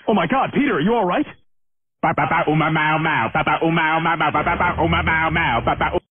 Oh my God, Peter, are you all right? Ba ba ba, oh my, mau mau, ba ba, oh mau mau mau, ba ba ba, oh my, mau mau, ba ba.